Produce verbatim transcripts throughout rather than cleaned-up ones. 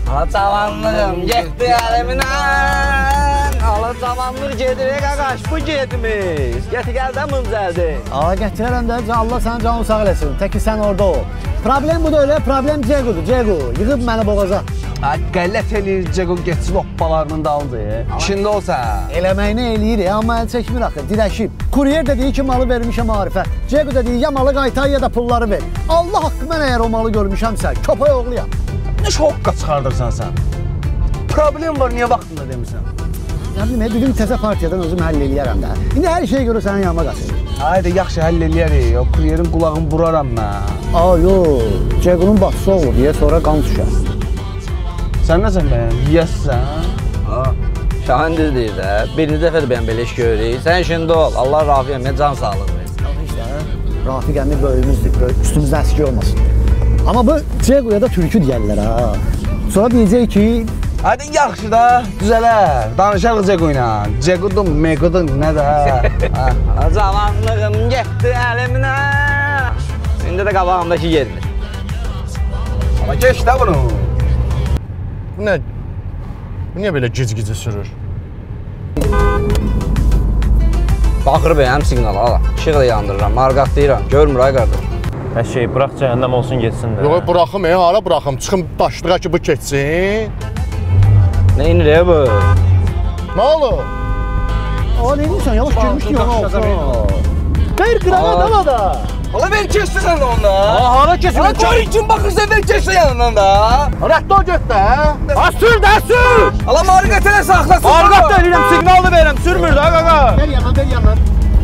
Alacavanlığım getdi əlimdən. Alacavanlıq gedir, qaqaş, bu getmiş. Gəti gəldən mıncəldir. Ağa gətirərəm də, Allah sənin canını sağ eləsin. Təki sən orada ol. Problem bu da öyle, problem Cegu'dur, Cegu. Yığıb məni boğaza. Qələt eləyir Cegu getsin hoppalarının daldı. İşində olsa. Eləməyini eləyir, amma əl çəkmir axı, dirəşib. Kuryer də deyir ki, malı vermişəm Arifə. Cegu da deyir, ya malı qaytar, ya da pulları ver. Allah haqqı mən əgər o malı görmüşəmsə, köpək oğluyam. Nə şokka çıxardırsan sən? Problem var, niyə vaxtında demirsən? Nə bilim, bir gün təzə partiyadan özüm həll eləyərəm də. İndi hər şeyi görə sənin yanıma qaçır. Haydi, yaxşı həll eləyərik. O kuryerin qulağını buraram mən. Aa, yox, Cegu'nun bacısı olur deyə sonra qan düşər. Sən nəsən bəyəm, yiyəsən? Şahin düz deyir də, birinci dəfədir bəyəm belə iş görürük. Sən işində ol, Allah Rafi əmə can sağlıq versin. İşte, Rafiq əmi böyümüzdür, üstümüzdən əski olmasın. Amma bu Cegu'ya da türkü deyərlər ha. Sonra deyəcək ki... Hadi yaxşı da, düzələr, danışarıq Cegu ilə. Cegu'dur, Megu'dur, nə də? Zamanlığım getdi əlimdən. İndi də qabağımdakı gelmir. Ama geç də bunu. Bu nə? Bu niyə belə gic-gici sürür? Baxır bəyəm siqnal, ala. İşıq da yandırıram, marqatlayıram. Görmür ay qardaş. Hər şey, bırax cəhənnəm olsun getsin də. Yox, bıraxım, e, hala bıraxım. Çıxım başlığa ki, bu keçsin. Nə inir ya bu? Nə olur? Aa, ne diyorsun? Yavaş girmiştin yana olsa. Ver qırağa dama da. Hala ben keçdi sən də onda. Aa, hara kesin? Hala kör için baxırsan ben keçdi yanından da. Rədd ol get də. Ha, sür də, sür! Hala marqat elə saxlasın. Marqat da eləyirəm, siqnalını verirəm, sürmür də qaqa. Ver yandan, ver yandan.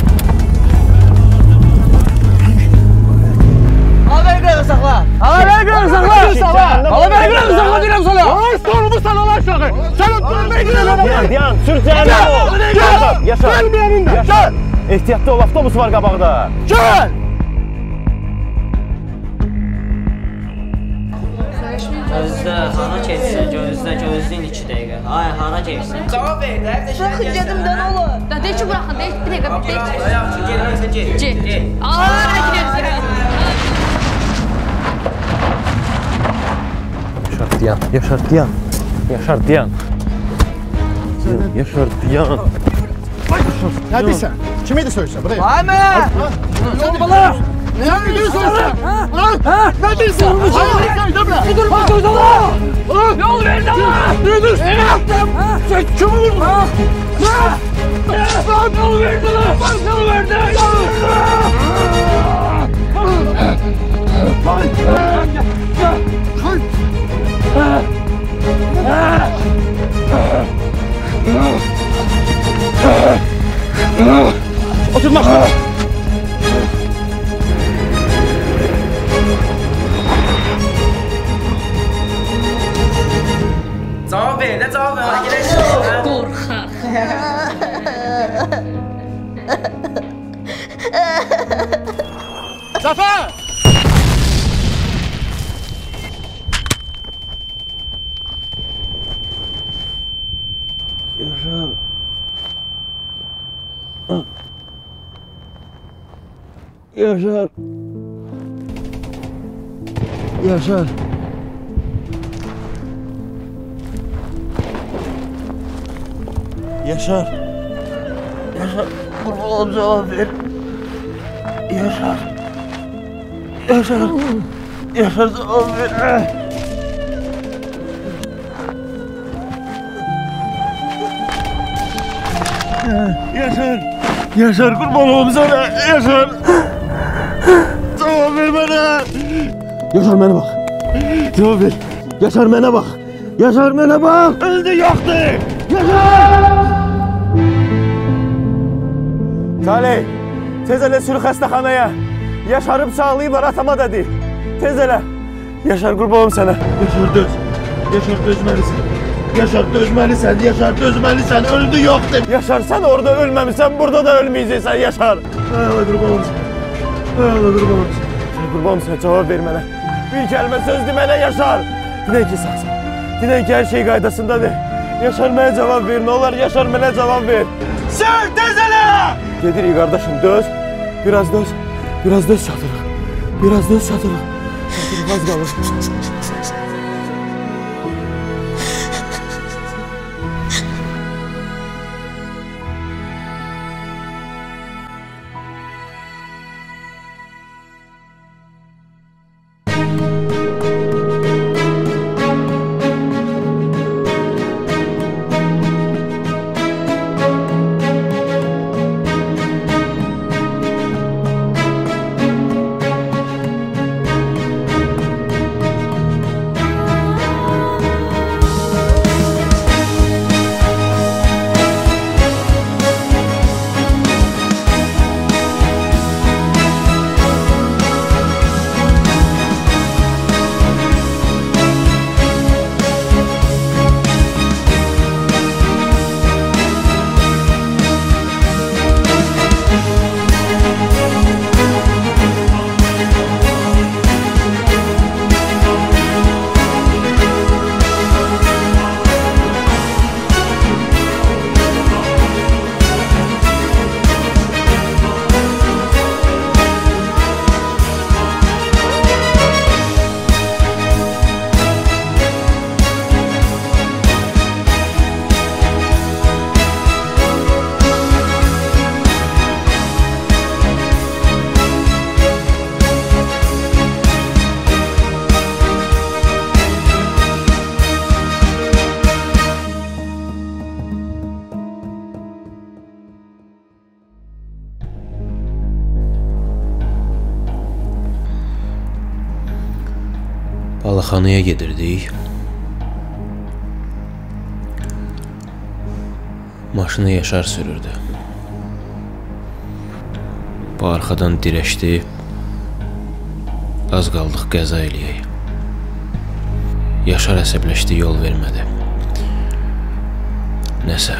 Hala ver qırağı saxla. Hala ver qırağı saxla. Hala ver qırağı saxla deyirəm sana. Ay, sorumu sən ala aşağı. Sən o görmək qırağı. Diyan, diyan, sür cəhənnəm ol. Yaşar, yaşar. Gəlməyənin də. Yaşar. Ehtiyatlı ol, avtobus var qabaqda. Gəl. Gözlə, hara keçsin, gözlə, gözləyin iki dəqiqə. Ay, hara keçsin? Cavab ver də, evdə şey Bırakın dedim də nə olur? Da deyir ki, bırakın, deyir, bir dəqiqə, bir dəqiqə. Yaxşı, gelməyəsə gel. Gel. Aa, gidiyoruz. Yaşar, diyan, Yaşar, diyan. Yaşar, diyan. Yaşar, diyan. Nə deyirsən? Kim idi söyləsən? Buraya. Ay mənə! Yol bala! Nə deyirsən sən? Ha? Nə deyirsən? Hayır, demə. Dur, bak söz ala! Yol ver de ala! Dur, dur. Ne yaptım? Sen kimi vurdun? Yol ver de ala! Bak yol ver de! Otur maşına. Cevap ver de cevap ver. Korkak. Zafer! Yaşar. Yaşar. Yaşar. Yaşar. Yaşar. Kurban olayım, cevap ver. Yaşar. Yaşar. Yaşar, cevap ver. Yaşar. Yaşar, kurban olayım sana. Yaşar. Cevap ver bana. Yaşar, mənə bax. Cevap ver. Yaşar, mənə bax. Yaşar, mənə bax. Öldü, yoxdu. Yaşar! Salih, tez elə sür xəstəxanaya. Yaşarıb sağlayıblar, atama dedi. Tez elə. Yaşar, qurban olayım sənə. Yaşar, döz. Yaşar, dözməlisən. Yaşar, dözməlisən. Yaşar, dözməlisən. Öldü, yoxdu. Yaşar, sən orada ölməmisən, burada da ölməyəcəksən, Yaşar. Ay, qurban olayım sənə. Ay, qurban olayım sənə. Qurban olayım sənə, cavab ver mənə. Bir kəlmə söz demənə, Yaşar. Dinən ki, sağsan. Dinən ki, hər şey qaydasındadır. Yaşar, mənə cavab ver, nə olar, Yaşar, mənə cavab ver. Sür, tez elə! Gedirik, qardaşım, döz. Biraz döz. Biraz döz çatırıq. Biraz döz çatırıq. Çatırıq, az qalır. Xəstəxanaya gedirdik. Maşını Yaşar sürürdü. Bu arxadan dirəşdi. Az qaldıq qəza eləyək. Yaşar əsəbləşdi, yol vermədi. Nəsə.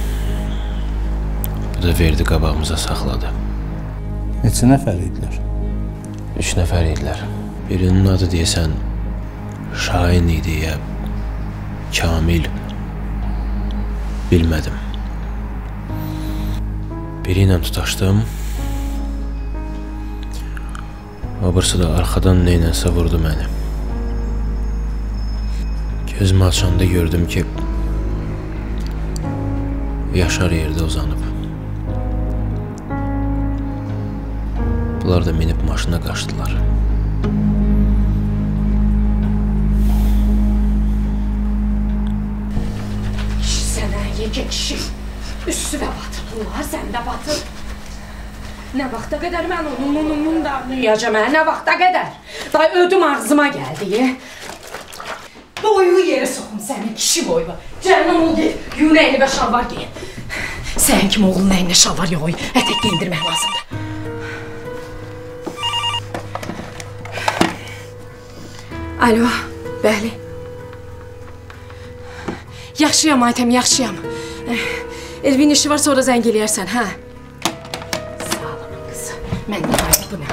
Bu da verdi qabağımıza saxladı. Neçə nəfər idilər? Üç nəfər idilər. Birinin adı deyəsən Şahin idi ya Kamil. Bilmədim. Biri ilə tutaşdım. Öbürsü də arxadan neynəsə vurdu məni. Gözümü açanda gördüm ki Yaşar yerdə uzanıb. Bunlar da minib maşına qaçdılar. Sənə yekə kişi. Üstünə batırırlar, sən də batır. Nə vaxta qədər mən onun ununun darını yiyəcəm, nə vaxta qədər? Day ödüm ağzıma gəldi. Boyunu yerə soxum sənin kişi boyunu. Cəhənnəm ol gel, yunə əynə şalvar giyin. Sən kimi oğlunun əynə şalvar yox, ətək giyindirmək lazımdır. Alo, bəli. Yaxşıyam Aytəm, yaxşıyam. Elvin işi var, sonra zəng eləyərsən, hə? Sağ olun qız, mən də qayıt bu nə?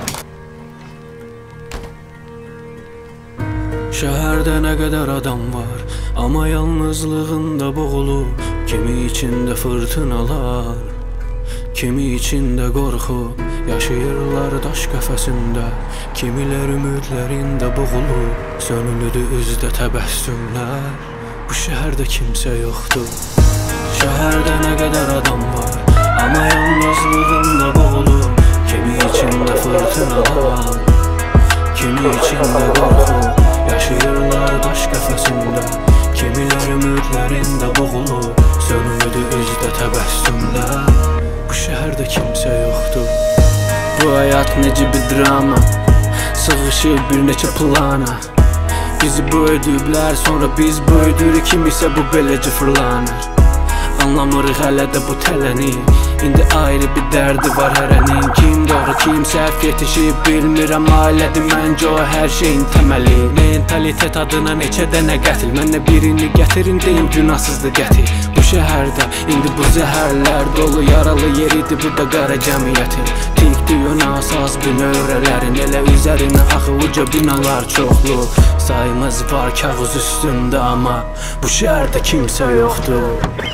Şəhərdə nə qədər adam var, amma yalnızlığında boğulub. Kimi içində fırtınalar, kimi içində qorxu. Yaşayırlar daş qəfəsində, kimilər ümidlərində boğulub. Sönülüdü üzdə təbəssümlər, bu şəhərdə kimsə yoxdur. Şəhərdə nə qədər adam var, amma yalnızlığında boğulub. Kimi içində fırtınalar, kimi içində qorxu. Yaşayırlar daş qəfəsində, kimilər ümidlərində boğulub. Sönülüdü üzdə təbəssümlər, bu şəhərdə kimsə yoxdur. Bu həyat necə bir drama, sığışır bir neçə plana. Bizi böyüdüblər, sonra biz böyüdürük, kimisə bu beləcə fırlanır. Anlamırıq hələ də bu tələni, indi ayrı bir dərdi var hərənin. Kim doğru, kim səhv yetişib bilmirəm, ailədir məncə o hər şeyin təməli. Mentalitet adına neçə dənə qətil, mənə birini gətirin deyim günahsızdır qəti. Bu şəhərdə indi bu zəhərlər dolu, yaralı yeridir bu da qara cəmiyyətin. Tikdir yönəs az binövrələrin, elə üzərinə axı uca binalar çoxlu. Sayımız var kağız üstündə, amma bu şəhərdə kimsə yoxdur.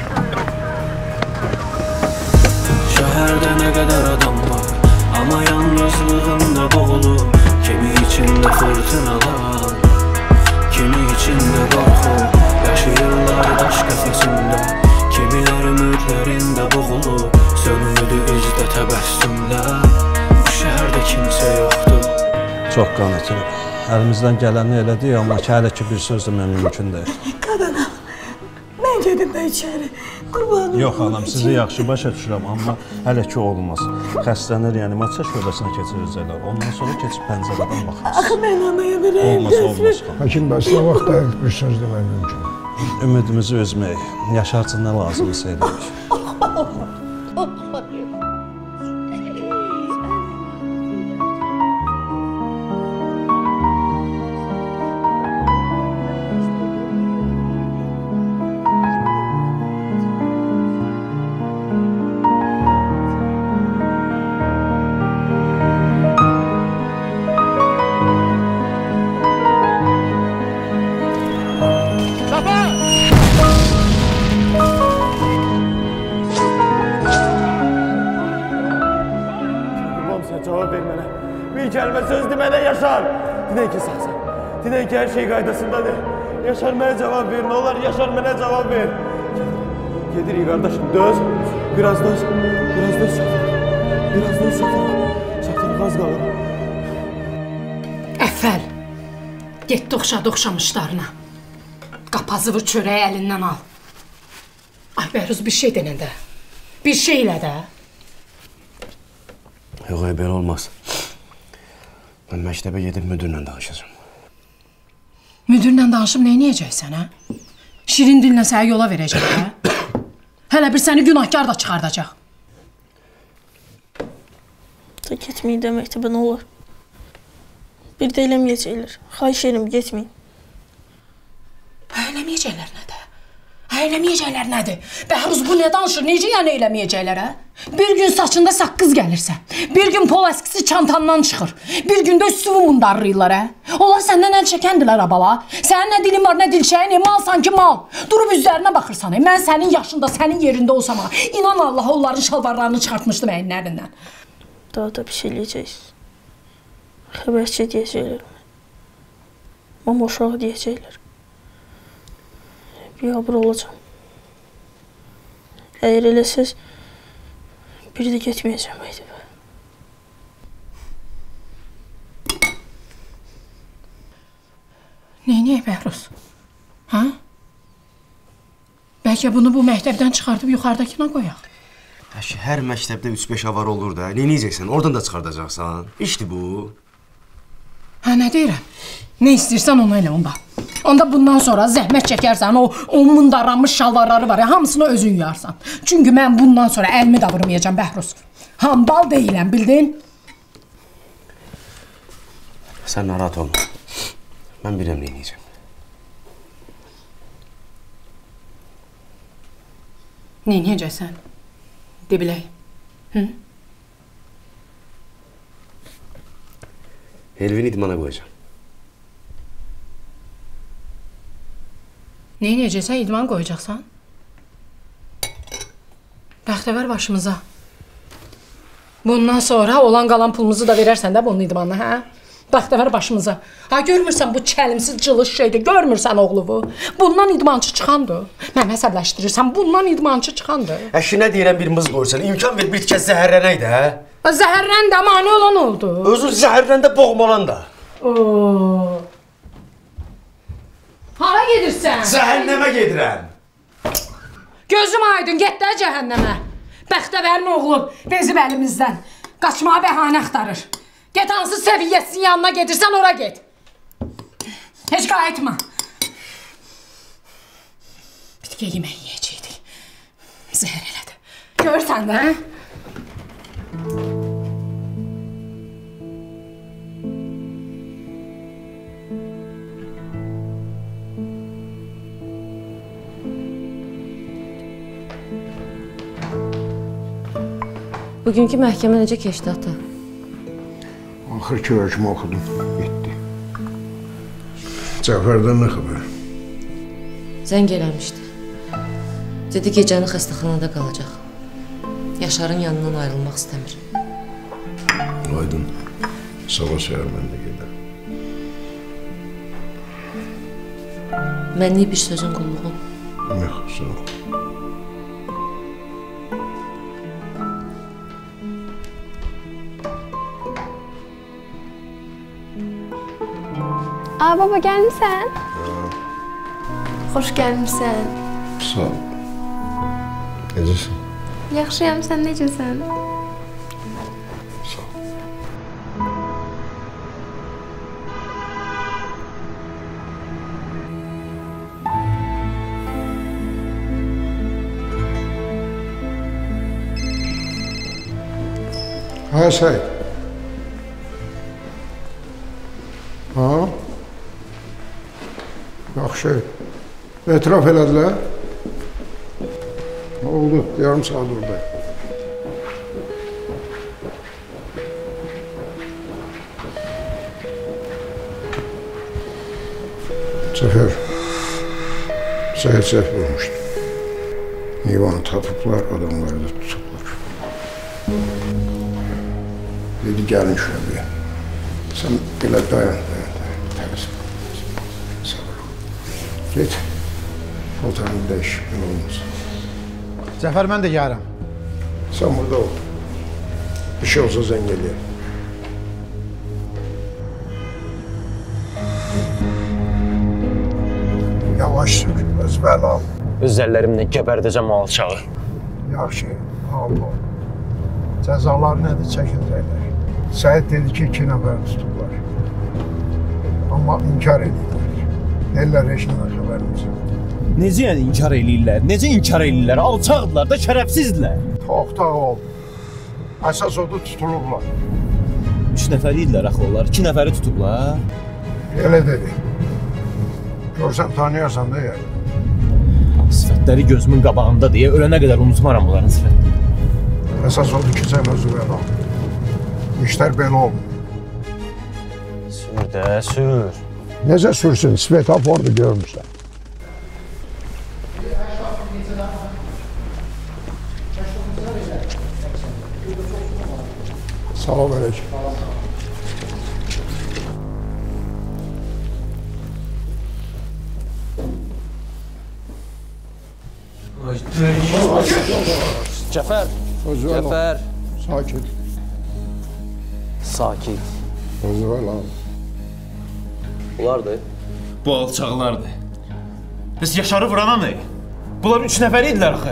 Şəhərdə nə qədər adam var, amma yalnızlığında boğulub. Kimi içində fırtınalar, kimi içində qorxu. Yaşayırlar daş qəfəsində, kimilər ümidlərində boğulub. Sönülüdü üzdə təbəssümlər, bu şəhərdə kimsə yoxdur. Çox qan itirib. Əlimizdən gələni elədik, amma ki, hələ ki bir söz demək mümkün deyil. Qadanam, mən gedim də içəri. Qurbanım. Yox anam, sizi yaxşı başa düşürəm, amma hələ ki olmaz. Xəstəni reanimasiya şöbəsinə keçirəcəklər. Ondan sonra keçib pəncərədən baxırız. Axı mən anaya verəyim. Olmaz, olmaz. Həkim bəs nə vaxt da bir söz demək mümkün? Ümidimizi üzməyik. Yaşar üçün nə lazımsa edirik. Dinək ki, hər şey qaydasındadır. Yaşar mənə cavab ver, nə olar, Yaşar mənə cavab ver. Gedirik, qardaşım, döz. Biraz döz, biraz döz çatırıq. Biraz döz çatırıq. Çatırıq, az qalır. Əfəl, getdi oxşadı oxşamışlarına. Qapazıvı çörəyi əlindən al. Ay Bəhruz, bir şey denən də. Bir şey ilə də. Yox, ay, belə olmaz. Mən məktəbə gedib müdürlə danışacağım. Müdürlə danışıb nə edəcəksən, hə? Şirin dillə səni yola verəcək, hə? Hələ bir səni günahkar da çıxardacaq. Da getməyin də məktəbə nə olar? Bir də eləməyəcəklər. Xahiş edirəm, getməyin. Eləməyəcəklər nədir? Eləməyəcəklər nədir? Bəhruz bu nə danışır? Necə yəni eləməyəcəklər, hə? Bir gün saçında saqqız gəlirsə, bir gün pol əskisi çantandan çıxır, bir gün də üstüvü mundarlayırlar, hə? Onlar səndən əl çəkəndilər, abala. Sənin nə dilin var, nə dilçəyin, mal sanki mal. Durub üzlərinə baxırsan, hə? Mən sənin yaşında, sənin yerində olsam, ha? İnan Allaha onların şalvarlarını çıxartmışdım əyinlərindən. Daha da bir şey eləyəcəksiniz. Xəbərçi deyəcəklər. Mama uşağı deyəcəklər. Biabır olacam. Əgər eləsəz, bir də getməyəcəm məktəbə. Neyniyək Bəhruz? Hə? Bəlkə bunu bu məktəbdən çıxardıb yuxarıdakına qoyaq. Əşi, hər məktəbdə üç beş avar olur da. Neyniyəcəksən? Oradan da çıxardacaqsan. İşdir bu. Hə, nə deyirəm? Nə istəyirsən onu elə onda. Onda bundan sonra zəhmət çəkərsən, o onun darranmış şalvarları var ya, hamısını özün yuyarsan. Çünki mən bundan sonra əlimi də vurmayacam Bəhruz. Hambal deyiləm, bildin? Sən narahat olma. Mən biləm neyniyəcəm. Neyniyəcəksən? De bilək. Hı? Elvini idmana qoyacam. Neyniyəcəksən? İdman qoyacaqsan? Bəxtəvər başımıza. Bundan sonra olan qalan pulumuzu da verərsən də bunun idmanına, hə? Bəxtəvər başımıza. Ha, görmürsən bu kəlimsiz cılış şeydir, görmürsən oğlu bu? Bundan idmançı çıxandır. Mən həsəbləşdirirsən, bundan idmançı çıxandır. Əşi, nə deyirəm bir mız qoyursan, imkan ver bir tikə zəhərlənək də, hə? Zəhərlən də mani olan oldu. Özün zəhərlən də, boğmalan da. Oo. Hara gedirsən? Cəhənnəmə gedirəm. Gözüm aydın, get də cəhənnəmə. Bəxtəvərin oğlu bezib əlimizdən. Qaçmağa bəhanə axtarır. Get hansı səviyyəsinin yanına gedirsən, ora get. Heç qayıtma. Bir tikə yemək yiyəcəkdik. Zəhər elədi. Görsən də, hə? Bugünkü məhkəmə necə keçdi, ata? Axır ki, hökmü oxudum, getdi. Cəfərdən nə xəbər? Zəng eləmişdi. Dedi, gecəni xəstəxanada qalacaq. Yaşarın yanından ayrılmaq istəmir. Aydın, sabah səhər mən də gedəm. Mənlik bir sözün qulluğum. Yox, sağ ol. Aa, baba gəlmişsən? Xoş gəlmişsən. Sağ ol. Necəsən? Yaxşıyam, sən necəsən? Sağ ol. Hə, Səid. Ha? Yaxşı. Etiraf elədilər. Oldu, yarım saat oradayım. Cəfər, Səid səhv olmuşdu. Eyvanı tapıblar, adamları da tutublar. Dedi, gəlin şöbəyə. Sən belə dayan, dayan, dayan. Təmizim. Sabır ol. Get. Fotanı dəyiş, belə olmaz. Cəfər, mən də gəlirəm. Sən burada ol. Bir şey olsa zəng eləyəm. Yavaş sür, özbəl al. Öz əllərimlə gəbərdəcəm o alçağı. Yaxşı, al ol. Cəzalar nədir, çəkiləcəklər. Səid dedi ki, iki nəfər tutublar. Amma inkar edirlər. Eller heç nə xəbərimiz yox. Necə yəni inkar eləyirlər? Necə inkar eləyirlər? Alçaqdırlar da, şərəfsizdirlər. Toxtaq ol. Əsas odur tutulublar. Üç nəfər idilər axı onlar, iki nəfəri tutublar. Elə dedi. Görsən tanıyarsan da yəni. Sifətləri gözümün qabağında deyə ölənə qədər unutmaram bunların sifətləri. Əsas odur ki, sən özü ver al. İşlər belə olmur. Sür də, sür. Necə sürsün? Svetofordu görmüşsən. Salam əleykum. Cəfər, Cəfər. Sakit. Sakit. Özü ver al. Bunlardır. Bu alçaqlardır. Biz Yaşarı vurana nə? Bunlar üç nəfər idilər axı.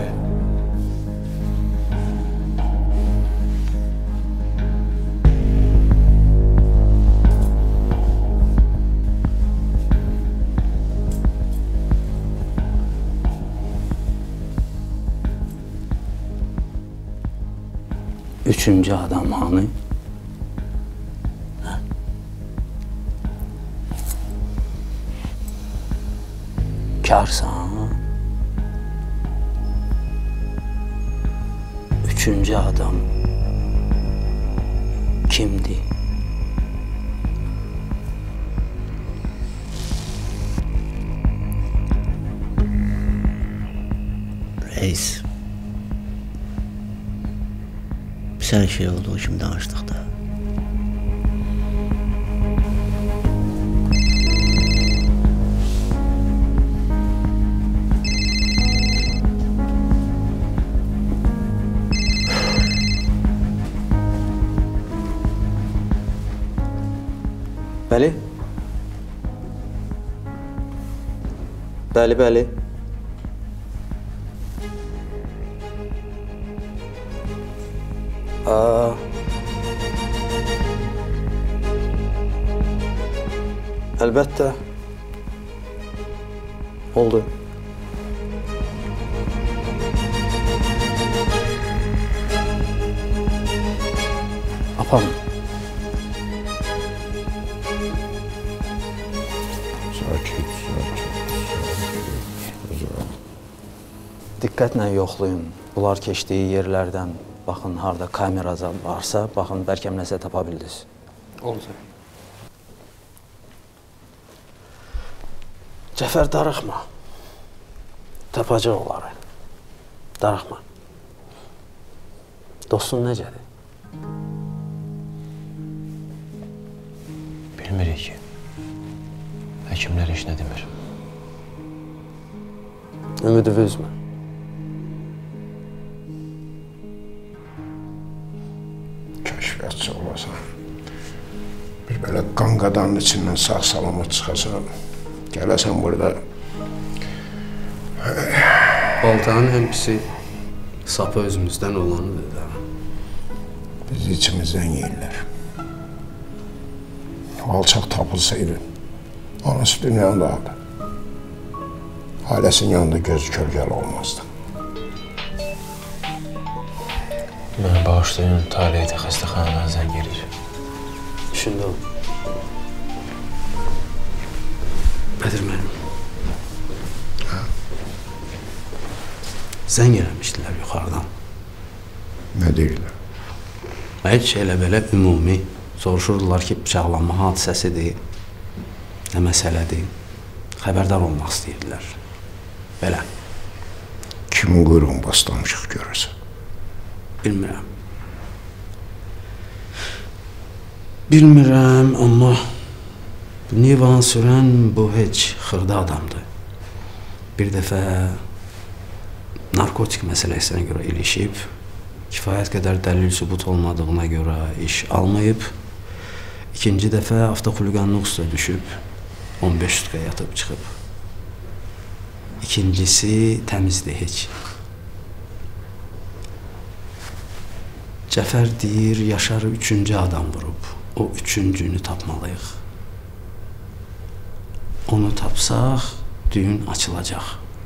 Üçüncü adam hani? Hə? Karsan? Üçüncü adam kimdi? Reis. Sən şey olduğu kimi danışdıq da. Bəli? Bəli, bəli. Aa. Əlbəttə. Oldu. Aparın. Sakit, sakit, sakit. Diqqətlə yoxlayın. Bunlar keçdiyi yerlərdən baxın, harada kamera varsa, baxın, bəlkə nəsə tapa bildiniz. Oldu. Cəfər, darıxma. Tapacaq onları. Darıxma. Dostun necədir? Bilmirik ki. Həkimlər heç nə demir. Ümidi üzmə. Kəşfiyyatçı olasan, bir belə qan qadanın içindən sağ salamat çıxasan, gələsən burada. Baltanın ən pisi sapı özümüzdən olanıdır da. Bizi içimizdən yeyirlər. Alçaq tapılsaydı, anası dünyanın dağıdı. Ailəsinin yanında gözü kölgəli olmazdı. Mənə bağışlayın, Taleydə xəstəxanadan zəng gelir. İşində ol. Bədir mənim. Hə? Zəng eləmişdilər yuxarıdan. Nə deyirlər? Heç elə belə ümumi. Soruşurdular ki, bıçaqlanma hadisəsidir, nə məsələdir. Xəbərdar olmaq istəyirdilər. Belə. Kimin quyruğunu baslamışıq görəsən? Bilmirəm. Bilmirəm, amma Nivan sürən bu heç xırda adamdır. Bir dəfə narkotik məsələsinə görə ilişib, kifayət qədər dəlil sübut olmadığına görə iş almayıb, ikinci dəfə avtoxuliqanlıq üstə düşüb, on beş sutka yatıb çıxıb. İkincisi təmizdir heç. Cəfər deyir, Yaşarı üçüncü adam vurub. O üçüncünü tapmalıyıq. Onu tapsaq, düyün açılacaq.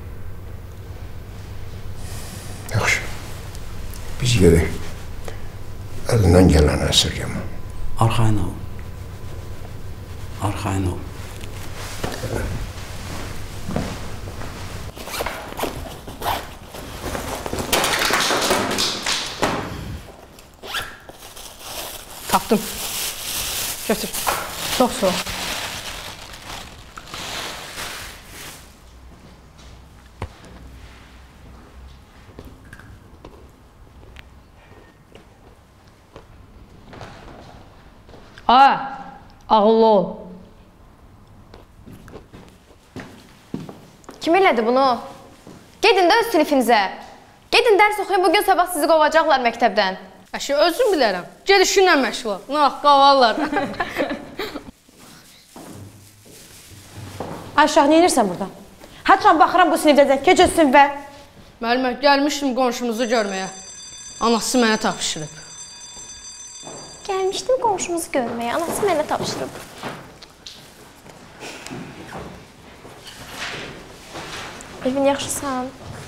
Yaxşı. Biz gedək. Əlindən gələn əsirgəmə. Arxayın ol. Arxayın ol. Tapdım. Götür. Çox sağ ol. Ha, ağıllı ol. Kim elədi bunu? Gedin də öz sinifinizə. Gedin dərs oxuyun, bugün sabah sizi qovacaqlar məktəbdən. Əşi, özüm bilərəm. Ged işinlə məşğul ol. Nə vaxt qavarlar. Ayşah, nə edirsən burada? Hətta baxıram bu sinifdədən, keç öz sinifə. Müəllimə, gəlmişdim qonşumuzu görməyə. Anası mənə tapışırıb. Gəlmişdim qonşumuzu görməyə, anası mənə tapışırıb. Evin yaxşısan?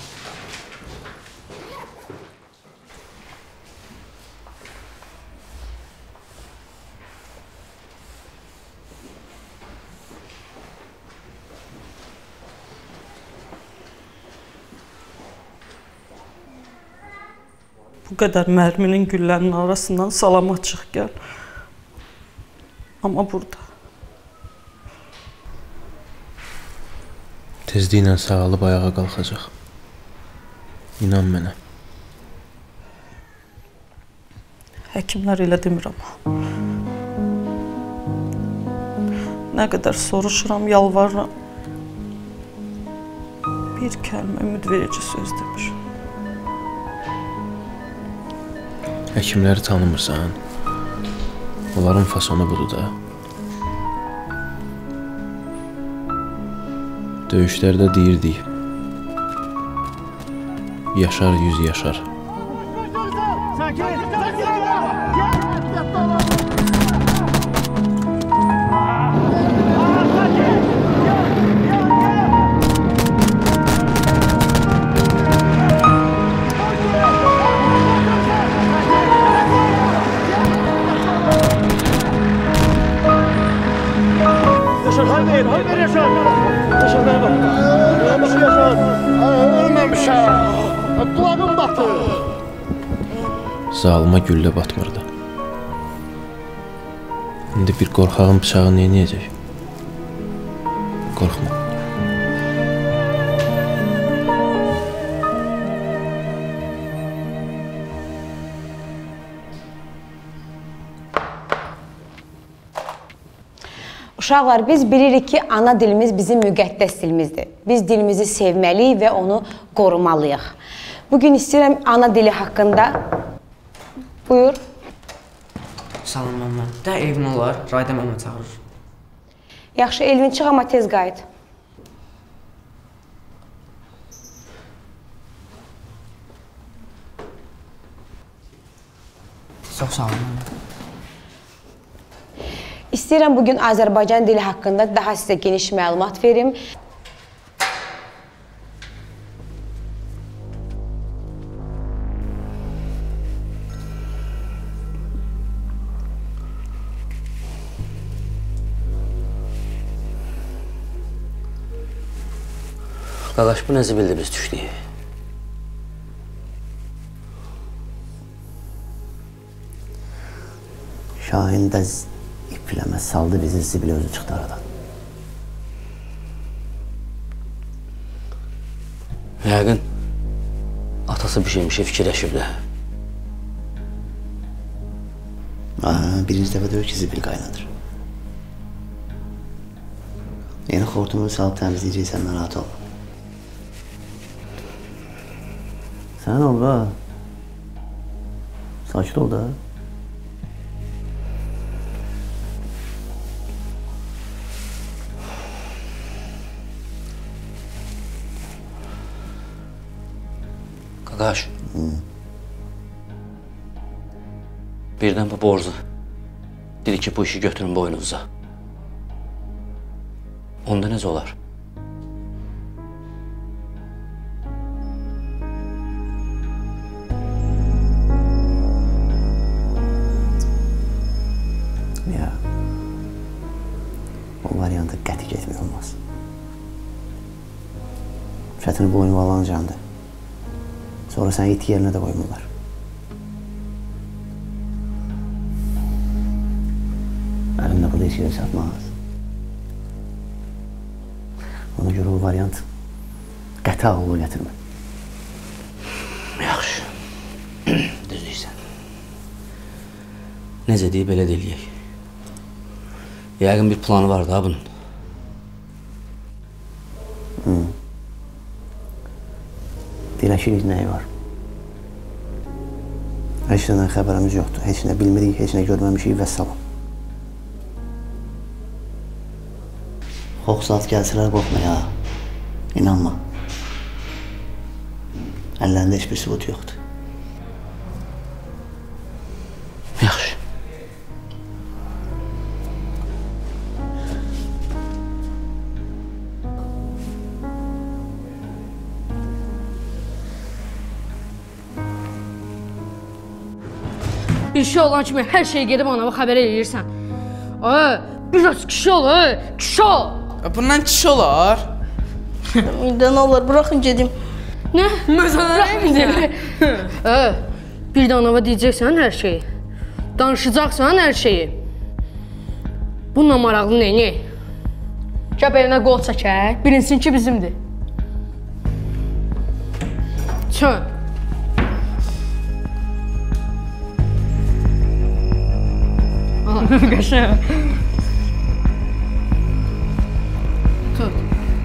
Bu qədər mərminin güllərinin arasından salamat çıx gəl. Amma burada. Tezliklə sağalıb ayağa qalxacaq. İnan mənə. Həkimlər elə demir amma. Nə qədər soruşuram, yalvarıram. Bir kəlmə ümid verici söz demir. Həkimləri tanımırsan. Onların fasonu budur da. Döyüşlərdə deyirdik. Yaşar yüz yaşar. Yaşar, hayır, hayır Yaşar. Yaşar, hayır bak. Ölmemiş Yaşar. Ölmemişəm. Kulağım batı. Zalıma güllə batmırdı. İndi bir qorxağın bıçağı neynəyəcək? Qorxma. Uşaqlar, biz bilirik ki, ana dilimiz bizim müqəddəs dilimizdir. Biz dilimizi sevməliyik və onu qorumalıyıq. Bugün istəyirəm ana dili haqqında. Buyur. Salam məmmə. Də evin olar, Rayda məmmə çağırır. Yaxşı, Elvin, çıx, amma tez qayıt. Çox sağ olun məmmə. İstəyirəm bugün Azərbaycan dili haqqında daha sizə geniş məlumat verim. Qaqaş, bu nə zibildir biz düşdük? Şahin də ipləmə saldı bizi, zibil özü çıxdı aradan. Yəqin, atası bir şeymişə fikirləşib də. Birinci dəfə deyir ki, zibil qaynadır. Yeni xortumu salıb təmizləyəcəksən, narahat ol. Sən ol da. Sakit ol da. Qaqaş. Birdən bu borcu. Dedi ki, bu işi götürün boynunuza. Onda necə olar? Ya, o variantı qəti getmək olmaz. Çətini boynu valancandı. Sonra səni it yerinə də qoymurlar. Əlimdə burada heç yeri satmaz. Ona görə o variant qəti ağılı gətirmə. Yaxşı. Düz deyirsən. Necə deyib, belə də eləyək. Yəqin bir planı var da bunun. Hı. Diləşirik nəyi var? Heç nədən xəbərimiz yoxdur. Heç nə bilmirik, heç nə görməmişik və salam. Xox saat gəlsələr qorxmaya. İnanma. Əllərində heç bir sübut yoxdur. Yaxşı. Bir şey olan kimi hər şeyi gedib anama xəbər eləyirsən. Ay, biraz kişi ol, ay, kişi ol. Bundan kişi olar. İndən olur, bırakın gedim. Nə? Bırakın gedim. Ay, bir də anama deyəcəksən hər şeyi. Danışacaqsan hər şeyi. Bununla maraqlı neyini? Gəb elinə qol çəkək, bilinsin ki bizimdir. Çön. Qəşəng. Tut.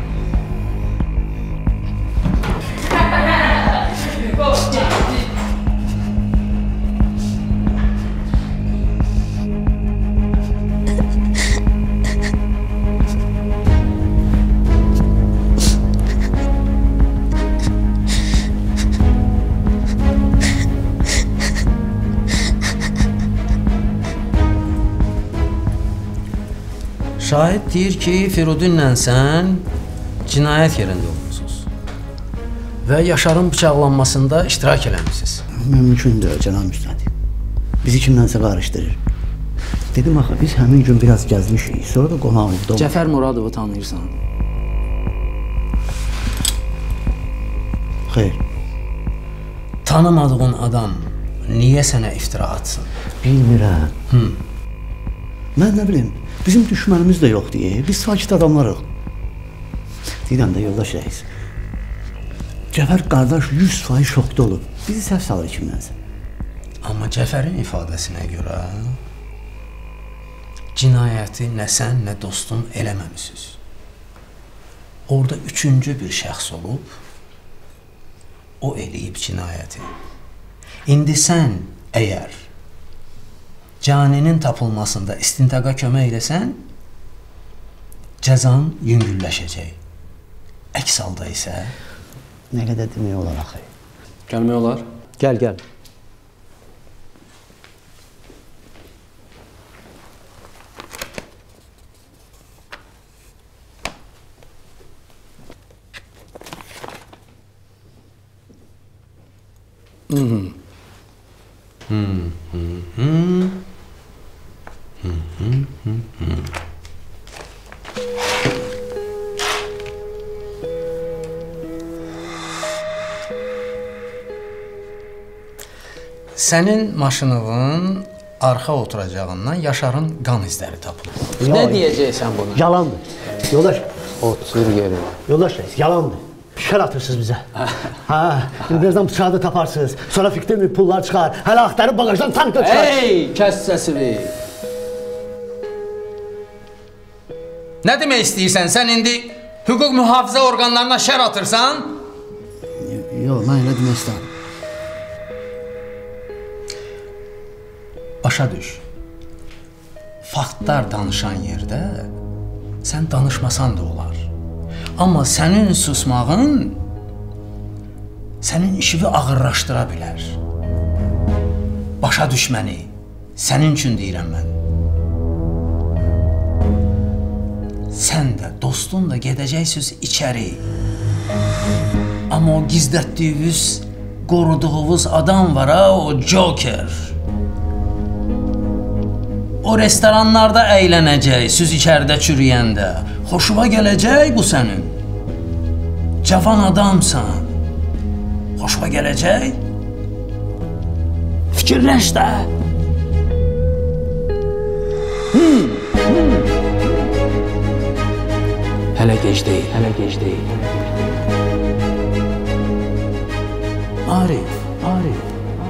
Şahid deyir ki, Firudinlə sən cinayət yerində olmusunuz və Yaşarın bıçaqlanmasında iştirak eləmişsiniz. Mümkündür, cənab müstədi. Bizi kimdənsə qarışdırır. Dedim axı, biz həmin gün biraz gəzmişik, sonra da qonağımızda... Cəfər Muradovu tanıyırsan. Xeyr. Tanımadığın adam niyə sənə iftira atsın? Bilmirəm. Hı. Mən nə bilim, bizim düşmənimiz də yox deyə, biz sakit adamlarıq. Deyirəm də, yoldaş rəis. Cəfər qardaş yüz faiz şokda olub. Bizi səhv salır kimdənsə. Amma Cəfərin ifadəsinə görə cinayəti nə sən, nə dostun eləməmisiniz. Orada üçüncü bir şəxs olub, o eləyib cinayəti. İndi sən əgər caninin tapılmasında istintaqa kömək eləsən, cəzan yüngülləşəcək. Əks halda isə... Nə qədər demək olar axı? Gəlmək olar. Gəl, gəl. Hı hı. Hı hı hı. Hı hı hı hı. Sənin maşınının arxa oturacağından Yaşarın qan izləri tapılıb. Nə deyəcəksən buna? Yalandır. Yoldaş. Otur yerinə. Yoldaş reis, yalandır. Şər atırsınız bizə. Hə, birazdan bıçağı da taparsınız. Sonra fikirli pullar çıxar. Hələ axtarıb bagajdan tankla çıxar. Hey, kəs səsini. Nə demək istəyirsən? Sən indi hüquq mühafizə orqanlarına şər atırsan? Yox, mən elə demək istəyirəm. Başa düş. Faktlar danışan yerdə sən danışmasan da olar. Amma sənin susmağın sənin işini ağırlaşdıra bilər. Başa düşməni sənin üçün deyirəm mən. sən də, dostun da gedəcəksiniz içəri. Amma o gizlətdiyiniz, qoruduğunuz adam var ha, o Joker. O restoranlarda əylənəcək, siz içəridə çürüyəndə. Xoşuma gələcək bu sənin. Cavan adamsan. Xoşuma gələcək. Fikirləş də. Hmm. Hmm. Hələ gec deyil, hələ gec deyil. Arif, Arif.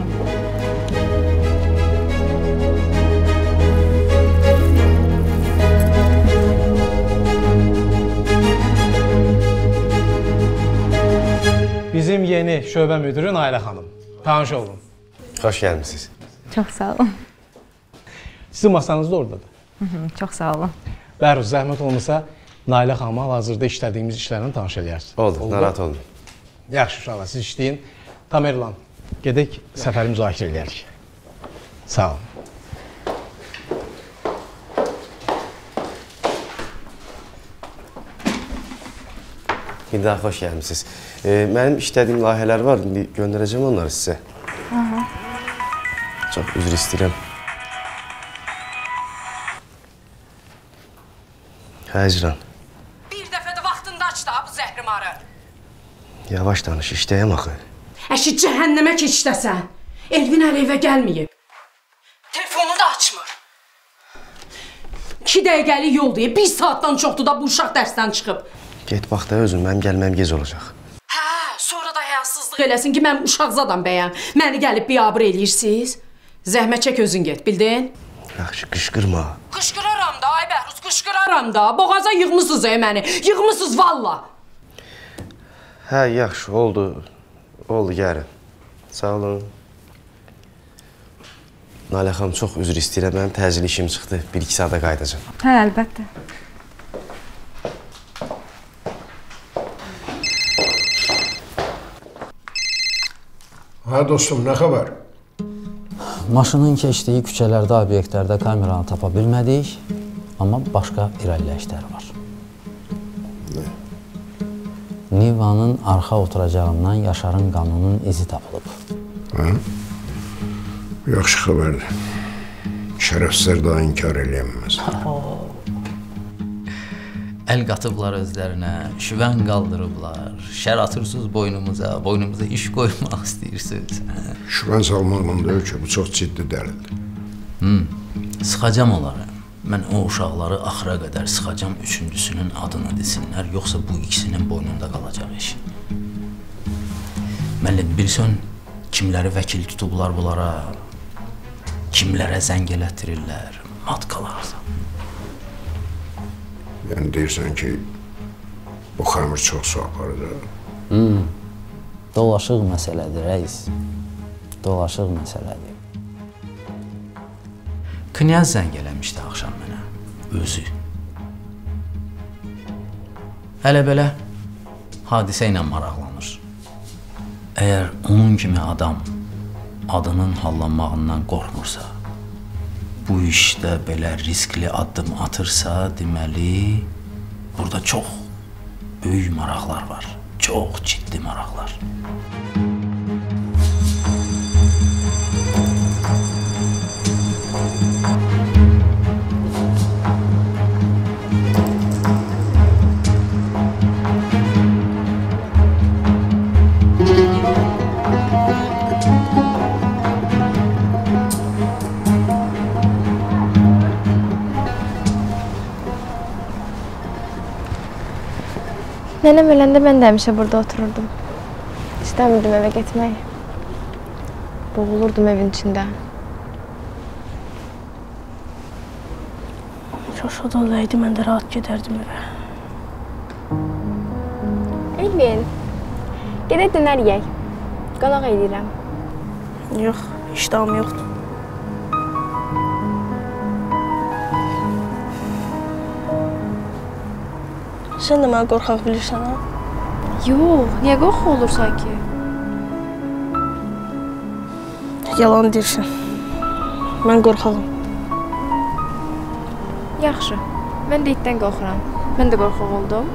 Bizim yeni şöbə müdürü Nailə xanım. Tanış olun. Xoş gəlmişsiniz. Çox sağ olun. Sizin masanız da oradadır. Hı -hı, çox sağ olun. Bəruz, zəhmət olmasa Nailə xanıma hal-hazırda işlədiyimiz işlərlə tanış eləyərsiniz. Oldu, narahat olun. Yaxşı uşaqlar, siz işləyin. Tamerlan, gedək səfəri müzakirə eləyərik. Sağ olun. Bir daha xoş gəlmişsiniz. E, mənim işlədiyim layihələr var, indi göndərəcəm onları sizə. Aha. Çox üzr istəyirəm. Hə, Əcran. Bir dəfə də vaxtında aç da bu zəhrimarı. Yavaş danış, işləyəm axı. Əşi cəhənnəmə keçdəsən. Elvin hələ evə gəlməyib. Telefonu da açmır. İki dəqiqəlik yol deyib, bir saatdan çoxdur da bu uşaq dərsdən çıxıb. Get bax da özün, mənim gəlməm gec olacaq. Hə, sonra da həyasızlıq eləsin ki, mən uşaqzadan bəyəm. Məni gəlib biabır eləyirsiniz. Zəhmət çək özün get, bildin? Yaxşı, qışqırma. Qışqıraram da, ay Bəhruz, qışqıraram da. Boğaza yığmısınız ey məni, yığmısınız valla. Hə, yaxşı, oldu. Oldu, gəlin. Sağ olun. Nailə xanım, çox üzr istəyirəm, mənim təcil işim çıxdı. Bir-iki saata qayıdacam. Hə, əlbəttə. Hə dostum, nə xəbər? Maşının keçdiyi küçələrdə, obyektlərdə kameranı tapa bilmədik, amma başqa irəliləyişlər var. Nə? Nivanın arxa oturacağından Yaşarın qanının izi tapılıb. Hə? Yaxşı xəbərdir. Şərəfsizlər daha inkar eləyəməz. Əl qatıblar özlərinə, şüvən qaldırıblar, şər atırsınız boynumuza, boynumuza iş qoymaq istəyirsiniz. Şüvən salmaqla deyil ki, bu çox ciddi dəlildir. Hmm, sıxacam onları. Mən o uşaqları axıra qədər sıxacam, üçüncüsünün adını desinlər, yoxsa bu ikisinin boynunda qalacaq iş. Müəllim, bilsən, kimləri vəkil tutublar bunlara, kimlərə zəng elətdirirlər, matqalarsa. Yəni deyirsən ki, bu xəmir çox su aparır. Hmm. Dolaşıq məsələdir, rəis. Dolaşıq məsələdir. Knyaz zəng eləmişdi axşam mənə, özü. Hələ belə hadisə ilə maraqlanır. Əgər onun kimi adam adının hallanmağından qorxmursa, bu işdə belə riskli addım atırsa, deməli, burada çox böyük maraqlar var. Çox ciddi maraqlar. Nənəm öləndə mən də həmişə burada otururdum. İstəmirdim evə getmək. Boğulurdum evin içində. Şaşad olaydı, mən də rahat gedərdim evə. Elvin, gedək dönər yeyək. Qonaq edirəm. Yox, iştahım yoxdur. Sən də mənə qorxaq bilirsən, ha? Yox, niyə qorxu olursan ki? Yalan deyirsən. Mən qorxağım. Yaxşı, mən də itdən qorxuram. Mən də qorxaq oldum.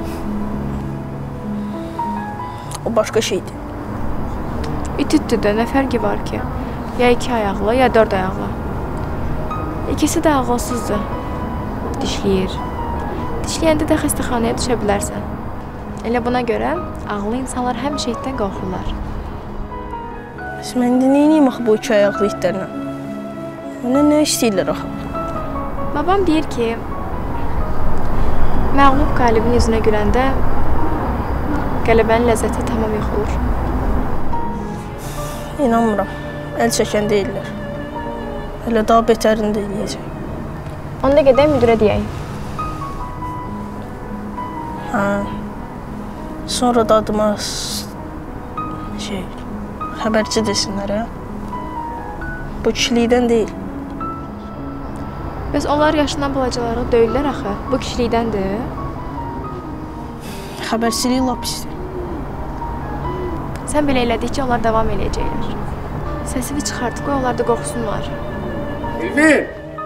O başqa şeydir. İtitdir də, nə fərqi var ki? Ya iki ayaqlı, ya dörd ayaqlı. İkisi də ağılsızdır. Dişləyir. Dişləyəndə də xəstəxanaya düşə bilərsən. Elə buna görə ağıllı insanlar həmişə itdən qorxurlar. Bəs mən də neyiniyim axı bu iki ayaqlı itlərlə? Ona nə istəyirlər axı? Babam deyir ki, məğlub qalibin yüzünə güləndə qələbənin ləzzəti tamam yox olur. İnanmıram. Əl çəkən deyirlər. Hələ daha betərini də eləyəcək. Onda gedək müdürə deyək. Hə. Sonra da adıma şey, xəbərçi desinlər, hə? Bu kişilikdən deyil. Bəs onlar yaşından balacaları döyürlər axı. Bu kişilikdəndir. Xəbərçiliyi lap pisdir. Sən belə elədikcə onlar davam eləyəcəklər. Səsini çıxart, qoy onlar da qorxsunlar. Elvin!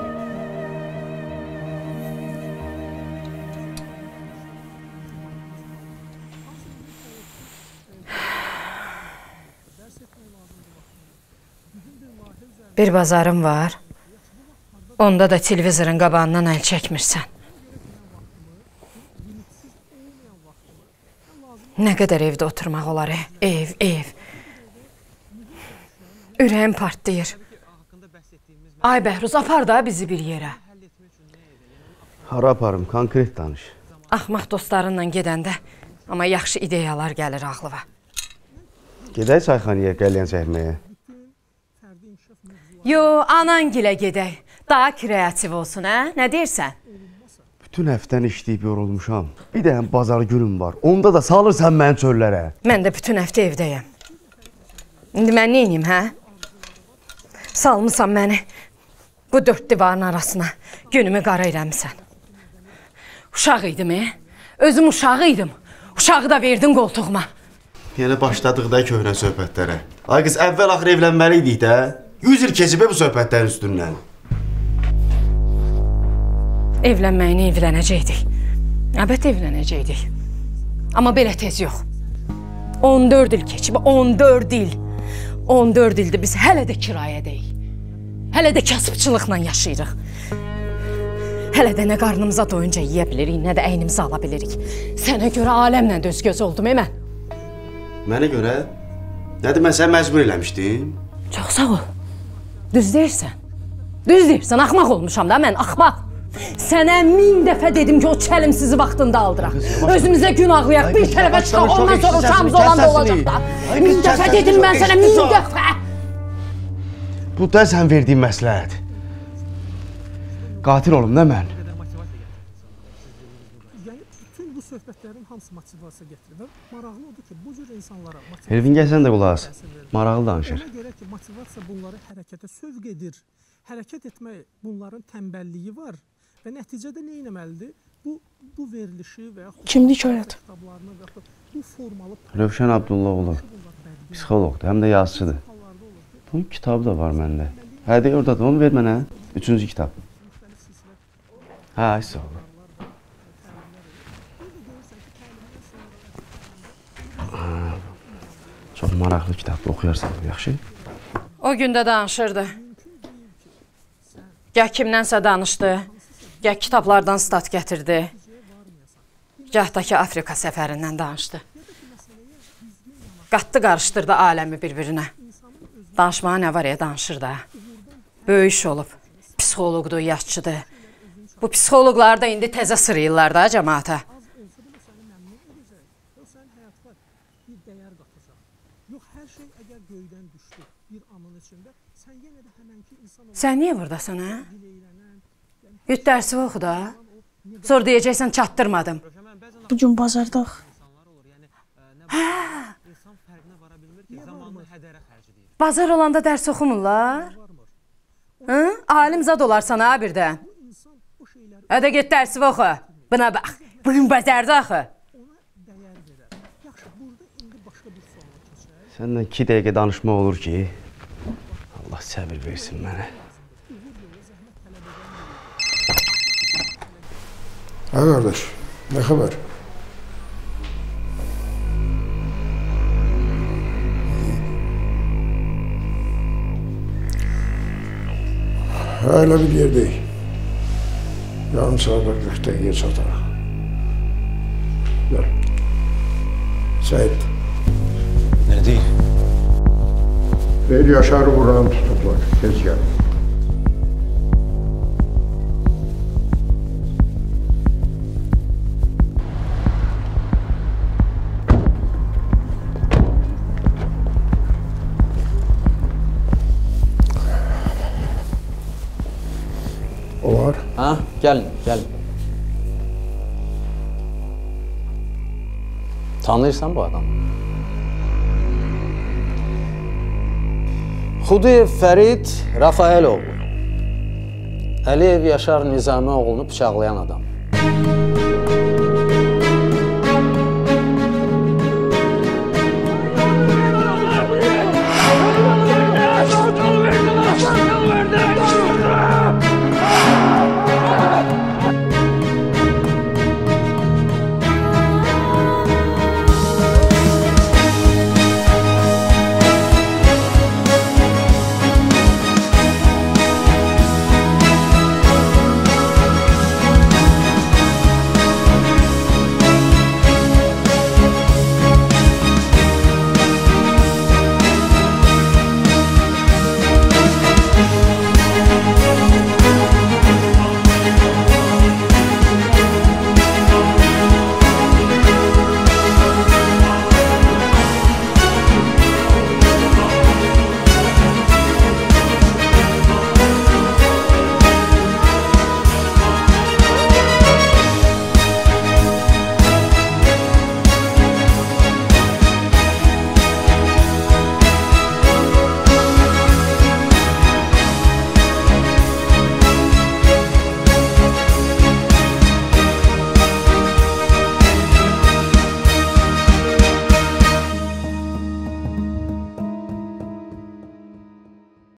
Bir bazarım var. Onda da televizorun qabağından əl çəkmirsən. Nə qədər evdə oturmaq olar, ev, ev. Ürəyim partlayır. Ay Bəhruz, apar da bizi bir yerə. Hara aparım, konkret danış. Axmaq dostlarınla gedəndə, amma yaxşı ideyalar gəlir ağlıma. Gedək çayxanaya, qəlyan çəkməyə. Yo, anangilə gedək. Daha kreativ olsun, hə? Nə deyirsən? Bütün həftəni işləyib yorulmuşam. Bir dənə bazar günüm var. Onda da salırsan məni çöllərə. Mən də bütün həftə evdəyəm. İndi mən neyiniyim, hə? Salmısan məni bu dörd divarın arasına. Günümü qara eləmişsən. Uşaq idim, e? Özüm uşağı idim. Uşağı da verdin qoltuğuma. Yenə başladıq da köhnə söhbətlərə. Ay qız, əvvəl axır evlənməli idik də. yüz il keçib bu söhbətlərin üstündən. Evlənməyini evlənəcəkdik. Əlbəttə evlənəcəkdik. Amma belə tez yox. on dörd il keçib, on dörd il. on dörd ildir biz hələ də kirayədəyik. Hələ də kasıbçılıqla yaşayırıq. Hələ də nə qarnımıza doyunca yeyə bilirik, nə də əynimizi ala bilirik. Sənə görə aləmlə döz-göz oldum, e mən. Mənə görə? Nədir, mən səni məcbur eləmişdim? Çox sağ ol. Düz deyirsən. Düz deyirsən, axmaq olmuşam da mən, axmaq. Sənə min dəfə dedim ki, o çəlimsizi vaxtında aldıraq. Özümüzə gün ağlayaq, bir tərəfə çıxaq, ondan sonra uşağımız olan da olacaq da. Min dəfə dedim mən sənə, min dəfə. Bu da sən verdiyin məsləhət. Qatil olum, nə mən? Yəni, bütün bu söhbətlərin hamısı motivasiya getirir. Maraqlı odur ki, bu cür insanlara... Elvin, gəl sən də qulaq as. Maraqlı danışır. Ona görə ki, motivasiya bunları hərəkətə sövq edir. Hərəkət etmək, bunların tənbəlliyi var. Və nəticədə nə etməlidir? Bu, bu verilişi və yaxud... Kimdir ki, hayat? Bu formalı... Rövşən Abdullaoğlu. Psixologdur, həm də yazıcıdır. Bunun kitabı da var məndə. Hə, deyə oradadır, onu ver mənə. Üçüncü kitab. Hə, hiss oldu. Çox maraqlı kitabdır, oxuyarsan, yaxşı? O gündə danışırdı. Gəh kimdənsə danışdı, gəh kitablardan stat gətirdi, gəh da ki, Afrika səfərindən danışdı. Qatdı qarışdırdı aləmi bir-birinə. Danışmağa nə var ya, danışır da. Böyük iş olub, psixoloqdur, yaşçıdır. Bu psixoloqlar da indi təzə sırayırlar da cəmaata. Sən niyə buradasan, hə? Yüt dərsi oxu da. Sonra deyəcəksən, çatdırmadım. Bugün bazardaq. Hə! Bazar olanda dərs oxumurlar. Hı? Alim zad olarsan ha birdən. Hədə get dərsi oxu. Buna bax, bugün bazarda axı. Səndən iki dəqiqə danışmaq olur ki, Allah səbir versin mənə. Hə, qardaş. Nə xəbər? Hələ bir yerdəyik. Yarım saatlar qırx dəqiqəyə çataraq. Gəl. Səyid. Nə deyil? Deyir, Yaşarı buranı tutublar. Tez gəl. Olar. Ha, gəlin, gəlin. Tanıyırsan bu adamı? Xudiyev Fərid Rafael oğlu. Əliyev Yaşar Nizami oğlunu bıçaqlayan adam.